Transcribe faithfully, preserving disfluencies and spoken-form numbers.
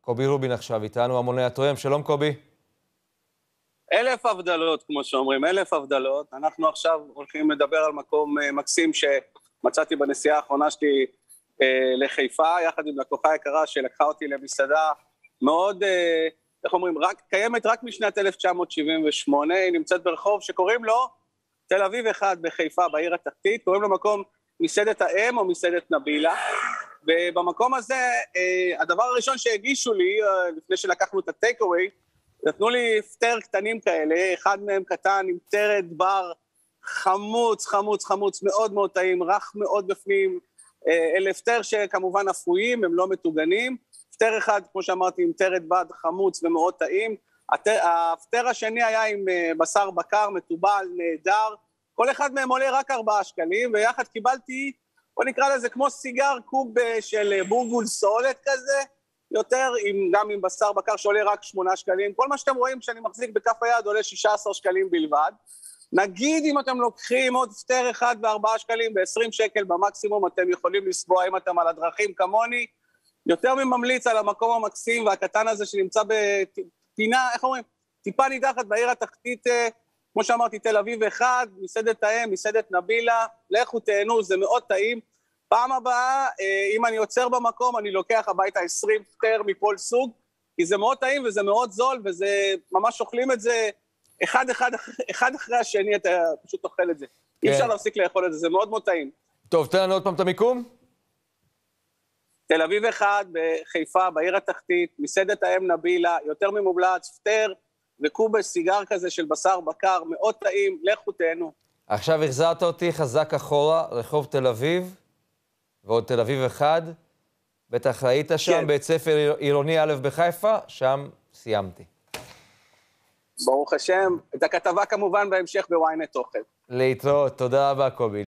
קובי רובין עכשיו איתנו, המוני התואם. שלום קובי. אלף הבדלות, כמו שאומרים, אלף הבדלות. אנחנו עכשיו הולכים לדבר על מקום מקסים שמצאתי בנסיעה האחרונה שלי אה, לחיפה, יחד עם לקוחה יקרה שלקחה אותי למסעדה מאוד, אה, איך אומרים, רק, קיימת רק משנת אלף תשע מאות שבעים ושמונה, היא נמצאת ברחוב שקוראים לו תל אביב אחד בחיפה, בעיר התחתית, קוראים לו מקום מסעדת האם או מסעדת נבילה, ובמקום הזה, אה, הדבר הראשון שהגישו לי, אה, לפני שלקחנו את הטייק-אווי, נתנו לי פטר קטנים כאלה, אחד מהם קטן עם טרד בר חמוץ, חמוץ, חמוץ, מאוד מאוד טעים, רך מאוד בפנים, אלה פטר שכמובן אפויים, הם לא מטוגנים, פטר אחד, כמו שאמרתי, עם טרד בד חמוץ ומאוד טעים, הפטר השני היה עם בשר בקר, מטובל, נהדר, כל אחד מהם עולה רק ארבעה שקלים, ויחד קיבלתי, בוא נקרא לזה כמו סיגר קוב של בורגול סולת כזה, יותר עם, גם עם בשר בקר שעולה רק שמונה שקלים, כל מה שאתם רואים שאני מחזיק בכף היד עולה שישה עשר שקלים בלבד, נגיד אם אתם לוקחים עוד פטר אחד בארבעה שקלים, ב-עשרים שקל במקסימום אתם יכולים לסבוע, אם אתם על הדרכים כמוני, יותר מממליץ על המקום המקסים והקטן הזה שנמצא בפינה, איך אומרים, טיפה נידחת בעיר התחתית, כמו שאמרתי, תל אביב אחד, מסעדת האם, מסעדת נבילה, לכו תהנו, זה מאוד טעים, פעם הבאה, אם אני עוצר במקום, אני לוקח הביתה עשרים פטר מכל סוג, כי זה מאוד טעים וזה מאוד זול, וזה ממש אוכלים את זה אחד, אחד, אחד אחרי השני, אתה פשוט אוכל את זה. כן. אי אפשר להפסיק לאכול את זה, זה מאוד מאוד טעים. טוב, תן לנו עוד פעם את המיקום. תל אביב אחד, בחיפה, בעיר התחתית, מסעדת האם נבילה, יותר ממומלץ, פטר וקובש סיגר כזה של בשר בקר, מאוד טעים, לכו תהנו. עכשיו החזרת אותי חזק אחורה, רחוב תל אביב. ועוד תל אביב אחד, בטח ראית שם, כן. בית ספר עירוני א' בחיפה, שם סיימתי. ברוך השם, את הכתבה כמובן בהמשך בוויינט אוכל. להתראות, תודה רבה קובי.